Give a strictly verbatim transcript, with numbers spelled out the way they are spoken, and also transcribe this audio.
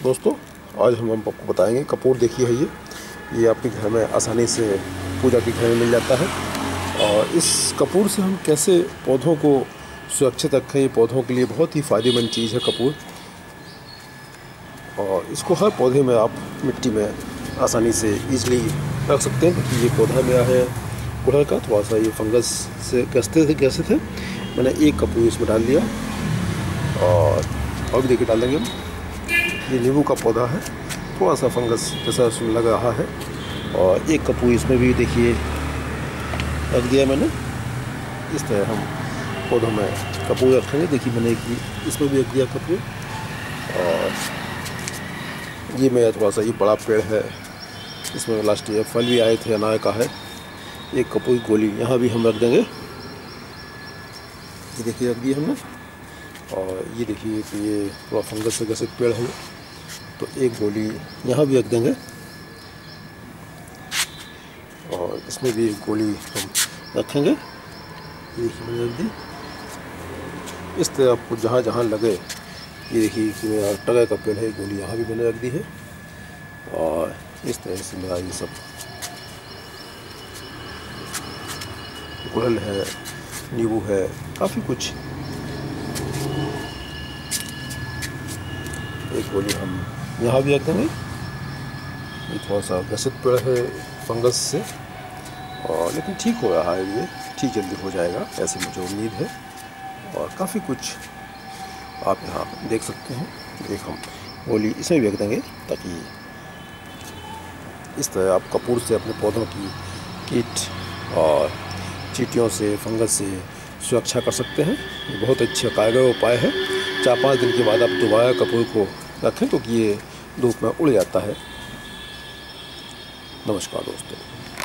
दोस्तों आज हम आपको बताएंगे कपूर। देखिए है ये ये आपके घर में आसानी से पूजा के घर में मिल जाता है। और इस कपूर से हम कैसे पौधों को सुरक्षित रखें, ये पौधों के लिए बहुत ही फ़ायदेमंद चीज़ है कपूर। और इसको हर पौधे में आप मिट्टी में आसानी से ईज़िली रख सकते हैं, क्योंकि ये पौधा मेरा है गुड़हल का, थोड़ा सा ये फंगस से ग्रस्ते थे कैसे थे मैंने एक कपूर इसमें डाल दिया। और और भी देखिए डाल देंगे हम। ये नींबू का पौधा है, थोड़ा सा फंगस जैसा उसमें लग रहा है। और एक कपूर इसमें भी देखिए रख दिया मैंने। इस तरह हम पौधों में कपूर रखेंगे। देखिए मैंने एक इसमें भी रख दिया कपूर। और ये मेरा थोड़ा सा ये बड़ा पेड़ है, इसमें लास्ट ईयर फल भी आए थे, अनार का है। एक कपूर गोली यहाँ भी हम रख देंगे। ये देखिए रख दी हमने। और ये देखिए कि ये थोड़ा फंगस से ग्रसित पेड़ है, तो एक गोली यहाँ भी रख देंगे। और इसमें भी एक गोली हम रखेंगे। ये देखिए मैंने रख दी। इस तरह आपको जहाँ जहाँ लगे, ये देखिए कि मेरा टगर का पेड़ है, गोली यहाँ भी मैंने रख दी है। और इस तरह से मेरा ये सब गुड़हल है, नींबू है, काफ़ी कुछ। एक गोली हम यहाँ भी रख देंगे। ये थोड़ा सा ग्रसित पेड़ है फंगस से, और लेकिन ठीक हो रहा है, ये ठीक जल्दी हो जाएगा ऐसे मुझे उम्मीद है। और काफ़ी कुछ आप यहाँ देख सकते हैं। एक हम गोली इसमें भी रख देंगे, ताकि इस तरह आप कपूर से अपने पौधों की कीट और चींटियों से, फंगस से सुरक्षा कर सकते हैं। ये बहुत अच्छा कारगर उपाय है। चार पाँच दिन के बाद आप दोबारा कपूर को रखें, क्योंकि ये धूप में उड़ जाता है। नमस्कार दोस्तों।